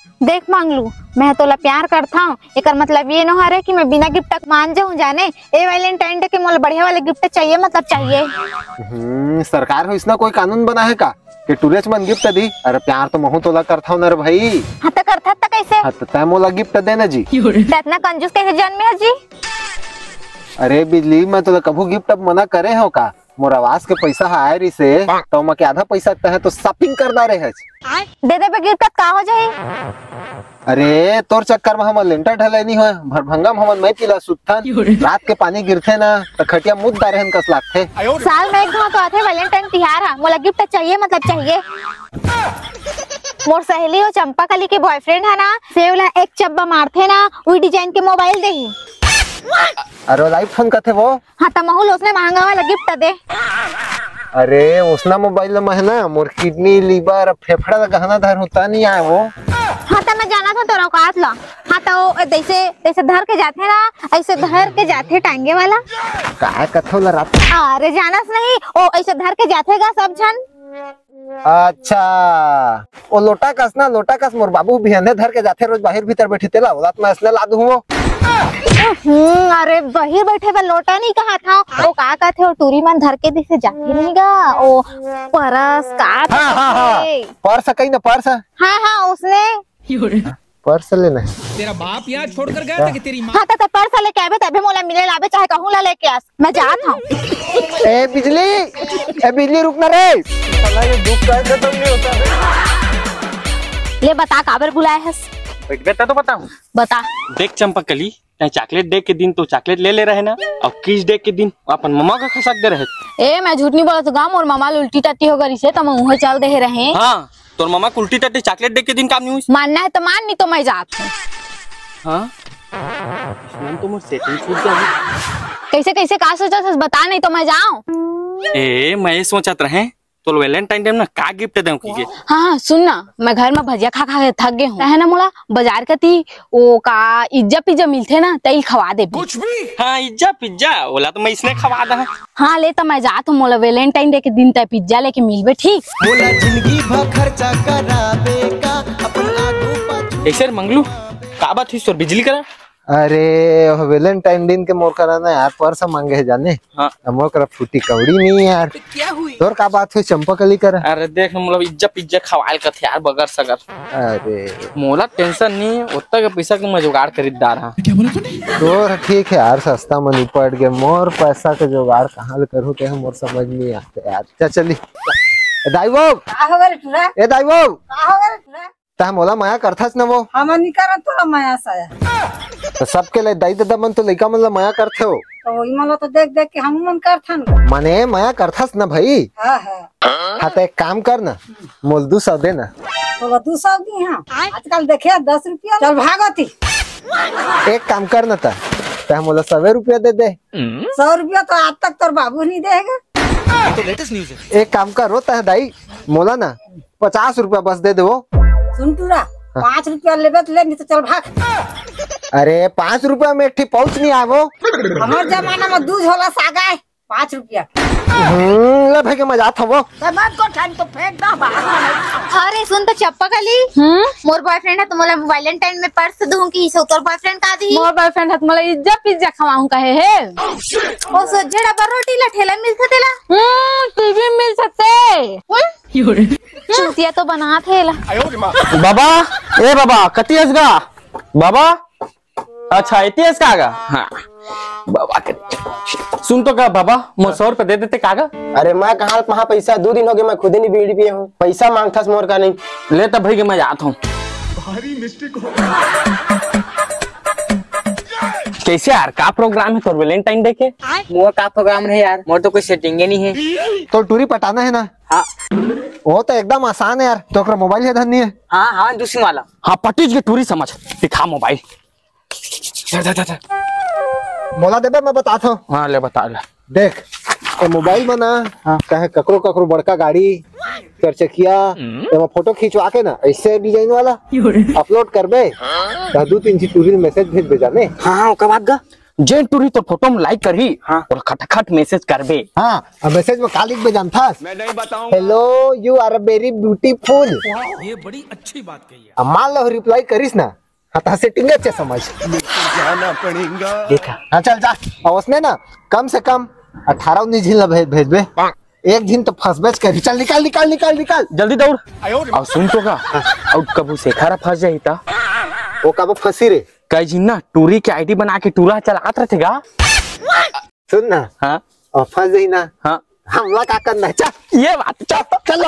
देख मंगलू, मैं तोला प्यार करता हूँ, एक मतलब ये न है कि मैं बिना गिफ्ट तक मान जाऊँ जाने। ए वैलेंटाइन डे के मोला बढ़िया वाले गिफ्ट चाहिए, मतलब चाहिए। सरकार हो इसना कोई कानून बना है का कि टूरिस्ट मन गिफ्ट दी? अरे प्यार तो महू तोला करता हूँ ना भाई। हाँ तो करता था कैसे? हाँ तो तय मोला गिफ्ट देना जी। इतना कंजूस कैसे जन्मे है जी? अरे बिजली, मैं तोला कभू गिफ्ट अब मना करे हो का? मोर आवास के पैसा आए रही से तो मैं के आधा पैसा है तो शॉपिंग करना रहे। दे दे पे गिफ्ट का हो जाए। अरे तोर चक्कर में हम लेंटर ढले नहीं हो भरभंगा हमन मैं पिला सुत्थन रात के पानी गिरथे ना तो खटिया मुद्दा रहन कस लागथे। साल में एक बार तो आथे वैलेंटाइन तिहार है, मोला गिफ्ट चाहिए, मतलब चाहिए। मोर सहेली हो चंपा कली के बॉयफ्रेंड है ना, सेवला एक चब्बा मारथे ना, वही डिजाइन के मोबाइल दे। अरे लाइफ फोन कथे वो? हाँ तो महूल उसने महंगा वाला गिफ्ट दे। अरे उसना मोबाइल में है ना मोर किडनी लीवर फेफड़ा का गहना धर होता नहीं है वो। हाँ तो मैं जाना था तोरा औकात ला। हाँ तो जैसे धर के जाते ना, ऐसे धर के जाते टांगे वाला काय कथो ला रात। अरे जानस नहीं, ओ ऐसे धर के जातेगा सब जन। अच्छा वो लोटा कस मोर बाबू भी अंधे धर के जाते रोज बाहर भीतर बैठे तेला औलाद में असले लादू हूँ। अरे बाहर बैठे बा लोटा नहीं कहा था, वो का कहते हो टूरी मन धर के दिसे जाते नहीं गा, ओ परस का। हाँ, पर्स कहीं ना पर्स। हाँ उसने पर्स लेना। तेरा बाप यहाँ छोड़कर गया था कि तेरी माँ? हाँ तो पर्स लेके आवे तभी मोला मिले लावे, चाहे कहूँ ला लेके आस, मैं जात हूँ। ए बिजली रुकना रे। दुख का खत्म नहीं होता। ले बता काबर बुलाए है? तो बताऊं? बता। देख चंपकली, चॉकलेट डे के दिन तो चॉकलेट ले रहे ना, और किस डे के दिन अपन मामा का खसक दे रहे। ए मैं झूठ नहीं बोला तो गाँव और मामा उल्टी टट्टी हो गई से तो मैं वहाँ चल दे रहे। हाँ तोर मामा को उल्टी टट्टी चॉकलेट डे के दिन काम नहीं हुई। मानना है तो मान, नहीं तो मैं जात हूँ। हाँ तो मुझे सेटिंग छूट जाएगी। कैसे का सोचा था बता, नहीं तो मैं जाऊँ। ए मैं सोचत रहे तो वैलेंटाइन डे में का गिफ्ट दूं की। हाँ सुन ना, मैं घर में भजिया खा के थक गए हूँ, है ना मोला बाजार का थी वो का इज्जा पिज्जा मिलते ना तई खवा दे कुछ भी। हाँ इज्जा पिज्जा बोला तो मैं इसने खवा दा। हाँ ले तो मैं जात हूँ, मोला वैलेंटाइन डे के दिन तय पिज्जा लेके मिलबे, ठीक? मोला जिंदगी भर खर्चा कराबे का अपना। ऐसे मंगलू का बात हुई सर बिजली करा? अरे वैलेंटाइन दिन के मोर कराना यार पर्स मांगे है जाने। हाँ मोर करा फूटी कौड़ी नहीं यार। क्या हुई? तोर का बात हुई चंपकली कर? अरे देख मतलब इज्जा पिज्जा खवाल का थे यार बगर सगर। अरे मोला टेंशन नहीं, उतना के पैसा के मैं जुगाड़ खरीददार हाँ। क्या बोला तूने? तोर ठीक है यार, सस्ता में निपट गए। मोर पैसा के जुगाड़ कहाँ ले करूँ के मोर समझ नहीं आते यार। चली दाई वो ता मोला माया करथस ना वो? हमन नहीं करत तो माया साया तो सबके ले दाई दादा मन तो लइका मन ला माया करथे हो तो ई मला तो देख के हम मन करथन। माने माया करथस ना भाई। हां हाँ तो एक काम कर ना, मोल 200 दे ना। तो 200 दी। हां आजकल देखे 10 रुपया चल भागती। एक काम कर ना ता मोला 100 रुपया दे दे। 100 रुपया तो आज तक तोर बाबू नहीं देगा। तो लेटेस्ट न्यूज़ है। एक काम करो ता दाई मोला ना 50 रुपया बस दे दो। सुन टूरा 5 रुपया लेबे तो ले, नहीं तो चल भाग। अरे 5 रुपया में एक पहुंच नहीं आवो। हमार जमाना में दूध होला सागा है 5 रुपया। ले भाई के मजा था वो। मत को ठान तो फेंक ना बाहर। अरे सुन तो चप्पा कली, मोर बॉयफ्रेंड है तो मोला वैलेंटाइन में पर्स दूं की तोर बॉयफ्रेंड का दी? मोर बॉयफ्रेंड है तो मोला इज्जा पिज्जा खवाऊं कहे है। ओ सोझड़ा पर रोटी ला ठेला मिल सकेला? टीवी मिल सकते। चूतिया तो बना थेला। बाबा ए बाबा कतियस गा बाबा? अच्छा इतिहास का आगा? हाँ बाबा सुन तो का बाबा मोर 100 रुपए दे देते कागा? अरे मैं कहा पैसा 2 दिन हो गए, मैं खुद ही नहीं बीड़ी पिए हूँ। पैसा मांगता मोर का नहीं। ले तब भाई के मैं जाता हूँ। कैसे यार का प्रोग्राम है तो वैलेंटाइन डे के? मोर का प्रोग्राम है यार, मोर तो कोई सेटिंग नहीं है। तो टूरी पटाना है ना? हाँ वो तो एकदम आसान है यार। तो मोबाइल है धन्य है। हाँ दूसरी वाला। हाँ पटीज के टूरी समझ दिखा मोबाइल। मोला देबे मैं बताता हूँ। हाँ ले बता ले। देख तो मोबाइल में ना कहे ककरो बड़का गाड़ी 4 चकिया एमा फोटो खिंचवा के ना ऐसे डिजाइन वाला अपलोड करबे तो 2-3 चीज टूरी मैसेज भेज दे जाने। हाँ ओकर बाद गा जे टूरी तो फोटो में लाइक करही और खटखट मैसेज करबे। हाँ अब मैसेज में का लिख बे जानता मैं नहीं बताऊं। Hello you are very beautiful. ये बड़ी अच्छी बात कही है। अब मान लो रिप्लाई करिस ना हाँ सेटिंग अच्छे समझ जाना पड़ेगा। देखा हाँ चल जा। और उसने ना कम से कम 18-19 झील भेजबे। एक दिन तो फंस बेच कर चल निकाल निकाल निकाल निकाल जल्दी दौड़। और सुन तो का और कबू से खारा फंस जाई ता वो कब फंसी रे कई जिन ना टूरी के आईडी बना के टूरा चलात रहेगा। सुन ना हाँ और फंस गई ना हाँ हमला का करना है चल ये बात चलो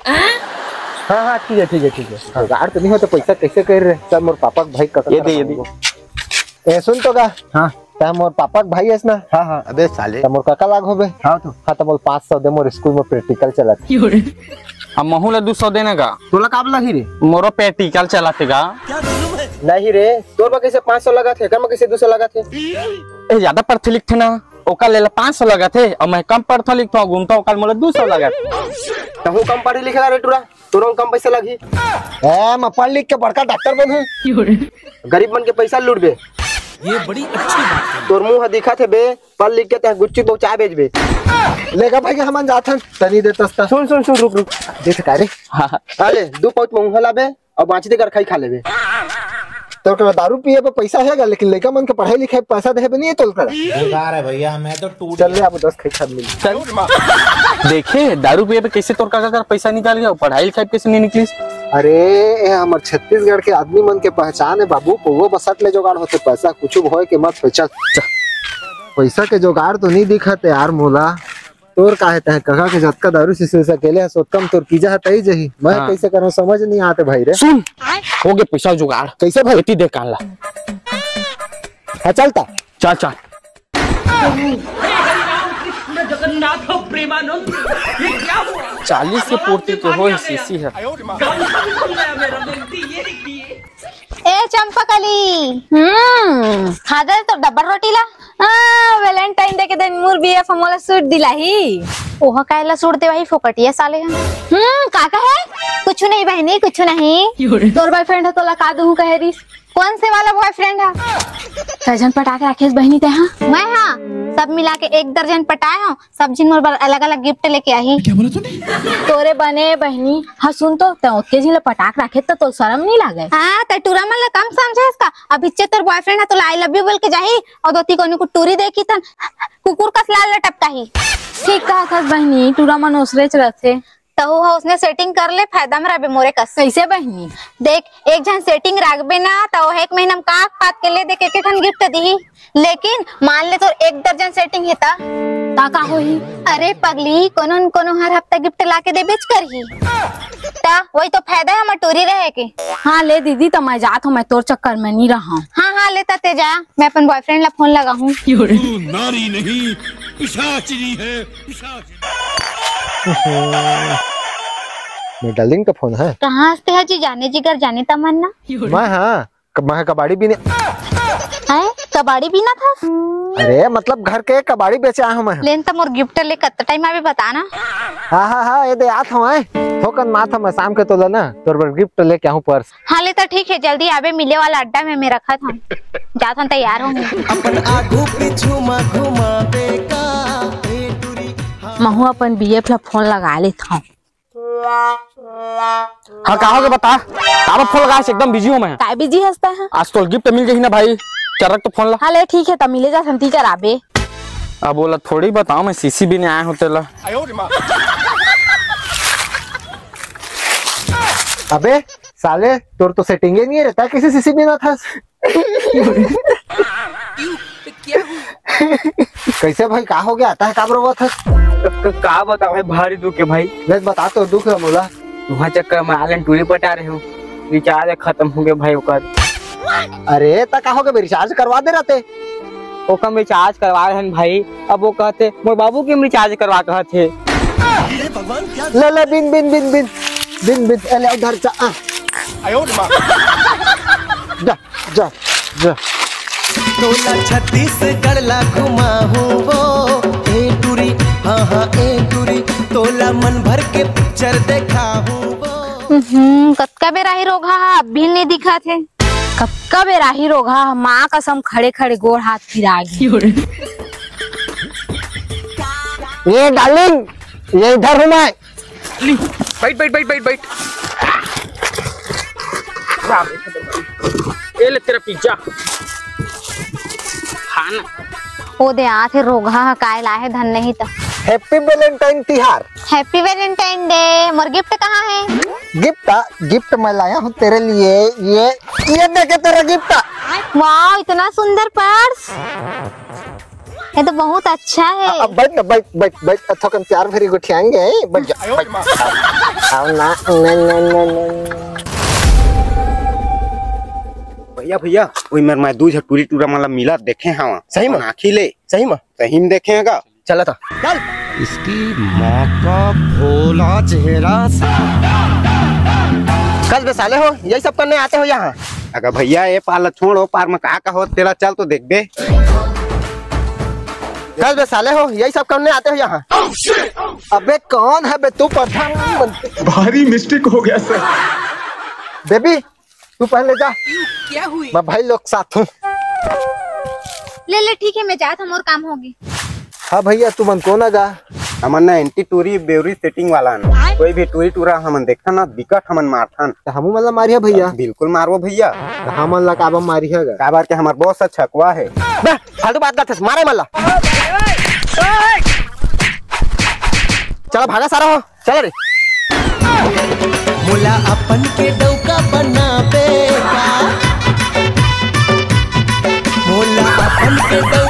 हाँ हाँ ठीक है ठीक है ठीक है। गाड़ तो नहीं हो तो पैसा कैसे कर रहे चल मोर पापा का भाई का ये दे ए सुन तो का हाँ मोर पापा का भाई है ना। हाँ हाँ अबे साले मोर काका लाग होबे। हाँ तो बोल 500 दे मोर स्कूल में प्रैक्टिकल चलत। अब महूला 200 देने का तोला काब लगी रे मोरो प्रैक्टिकल चलातेगा। नहीं रे तोर बा कैसे 500 लगा थे कम कैसे 200 लगा थे। ए ज्यादा पढ़ते लिखते ना ओका लेला 500 लगा थे और मैं कम पढ़ता लिखता घूमता ओका मोला 200 लगा थे। तहु कम पढ़े लिखे रे टूरा तोरो कम पैसा लगी। ए मैं पढ़ लिख के बड़का डॉक्टर बनूं गरीब बन के पैसा लूट बे। ये बड़ी अच्छी बात है। तोर मुंह दिखा थे बे पढ़ लिख के गुच्ची पहुंचा बेचबे। लेगा भाई हम जात हन तनी दे तस्ता। सुन सुन सुन रुक रुक देख का रे अरे 2 पाउच मुंह लाबे और बांच दे कर खाई खा लेबे। तो के दारू पिए पे पैसा हैगा लेकिन लड़का मन के पढ़ाई लिखाई पैसा दे नहीं तोल कर बेकार है भैया मैं तो टूट चल ले अब 10 खाई खा मिल चल देखे दारू पिए पे कैसे तोर काका पैसा निकाल गया पढ़ाई लिखाई कैसे नहीं निकली। अरे हमार छत्तीसगढ़ के आदमी मन के पहचान है बाबू पौवा बसट ले जुगाड़ होते पैसा कुछ होए के मत चल पैसा के जुगाड़ तो नहीं दिखत यार मोला तोर कहते हैं कहा के जतका दारू से अकेले है सोतम तोर कीजा है तई जही मैं कैसे करूं समझ नहीं आते भाई रे। सुन हो गए पैसा जुगाड़ कैसे भाई बेटी दे कान ला हाँ चलता चल चल 40 के पूर्ति के हो सीसी है। ए चंपकली खादर तो डब्बा रोटी ला वैलेंटाइन डे के दिन मोर बीएफ मोला सूट दिलाही ओह कायला सूट देवाही फोकटिया साले काका है कुछ नहीं बहनी कुछ नहीं तोर बॉयफ्रेंड है तोला का दूं कह रही कौन से वाला बॉयफ्रेंड है दर्जन पटा के रखे बहनी ते हाँ मैं हाँ सब मिला के 1 दर्जन पटाए हूँ सब जिन मोर अलग अलग गिफ्ट लेके आई। क्या बोला तूने? तोरे बने बहनी हाँ सुन तो ओके जिन पटाख रखे तो शर्म नहीं लागे। हाँ तो टूरा मन ला कम समझे इसका अभी तोर बॉयफ्रेंड है तो आई लव यू बोल के जाही और दोती कोनी को टूरी देखी तन कुकुर का लाल लटपटा ही ठीक कहा था बहनी टूरा मन ओसरे रहते तो उसने सेटिंग कर ले फायदा में रहे मोरे कस कैसे बहनी देख एक जन सेटिंग रखबे ना तो 1 महीना में काक पात के ले दे के ठन गिफ्ट दी लेकिन मान ले तो 1 दर्जन सेटिंग है ता का होही अरे पगली कोनो कोनो हर हफ्ता गिफ्ट लाके दे बेच कर ही ता वही तो फायदा है हम टूरी रहे के। हाँ ले दीदी तो मैं जात हूँ मैं तोर चक्कर में नहीं रहा। हाँ लेता ते जा मैं अपन बॉयफ्रेंड ला फोन लगा हूँ। नारी नहीं पिशाचिनी है मैं डार्लिंग का फोन है कहाँ से है जी जाने जिगर जाने तमन्ना मैं हाँ मैं कबाड़ी भी नहीं है कबाड़ी भी ना था अरे मतलब घर के कबाड़ी बेचे आया हूँ मैं लेन तो मोर गिफ्ट ले कत टाइम आवे बताना। हाँ ये दे आत हूँ थोकन माथ मैं शाम के तोला ना तोर पर गिफ्ट लेके आऊँ पर्स। हाँ ले तो ठीक है जल्दी आवे मिले वाला अड्डा में मैं रखा था जाता हूँ तैयार हूँ अपन आगू पीछू घुमावे का ए टूरी महू अपन बीएफ ला फोन लगा ले था। हाँ कहा होगे बता अब फोन लगा एकदम बिजी हूँ मैं। काय बिजी हंसता है आज तो गिफ्ट मिल गई ना भाई चरक तो फोन ला। हाँ ले ठीक है तब मिले जा संती कराबे। अब बोला थोड़ी बताओ मैं सीसी भी नहीं आया हूँ तेला। अबे साले तोर तो सेटिंग ही नहीं रहता किसी सीसी भी ना था कैसे भाई का हो गया आता है काबरो हुआ था का बताओ भाई भारी दुख है भाई। मैं बता तो दुख है मोला वहाँ चक्कर में आलन टूरी पटा रहे हूँ रिचार्ज खत्म हो गया भाई ओकर। अरे ता का हो गया रिचार्ज करवा दे रहते ओकम रिचार्ज करवा रहे हैं भाई अब वो कहते मोर बाबू के रिचार्ज करवा कहते ले बिन बिन बिन बिन बिन बिन ले उधर जा जा जा तोला छत्तीसगढ़ ला घुमाहूं वो ए टूरी हाँ ए टूरी तोला मन भर के पिक्चर देखा हूँ वो कतका बेरा ही रोगा अब भी नहीं दिखा थे कब कब राही रोगा माँ कसम खड़े खड़े गोड़ हाथ फिरागी। ये डार्लिंग, ये इधर हूँ मैं। बैठ बैठ बैठ बैठ बैठ। ये ले तेरा पिज्जा खाना। ओ दे आथे रोगा काय लाहे धन नहीं तो। हैप्पी वैलेंटाइन तिहार। Happy Valentine day. मोर गिफ्ट कहाँ है? गिफ्ट मैं लाया हूँ तेरे लिए। ये देखे तेरा गिफ्ट। वाह इतना सुंदर पर्स, ये तो बहुत अच्छा है। अब बैठ ना, बैठ बैठ बैठ। थोकन प्यार भरी गुठियाएंगे। बैठ जा, बैठ। आओ ना। भैया भैया वही मेरे मैं दूध टूरी टूरा मतलब मिला देखे हाँ सही में आखी ले सही में देखेगा। चला था चल। इसकी माँ का भोला चेहरा। कल बे साले हो यही सब करने आते हो यहाँ? अगर भैया ये पाला छोड़ो पार में का हो तेरा चल तो देख दे। कल बे साले हो यही सब करने आते हो यहाँ? अबे कौन है बे तू? प्रधानमंत्री। भारी मिस्टेक हो गया सर। बेबी तू पहले जा। क्या हुई? मैं भाई लोग साथ हूँ। ले ले ठीक है मैं जाता हूँ और काम होगी। हाँ भैया तू मन कौन आगा? हमन ना एंटी टूरी बेवरी सेटिंग वाला न कोई भी टूरी टूरा हमन देखा ना दिक्कत हमन मारथन। हमू मतलब मारिया भैया? बिल्कुल मारवो भैया। हमन ला काबा मारिया गा? काबार के हमार बहुत सा छकवा है। फालतू बात करते मारे मल्ला। चलो भागा सारा हो चलो रे। मोला अपन के डौका बनाबे का, मोला अपन के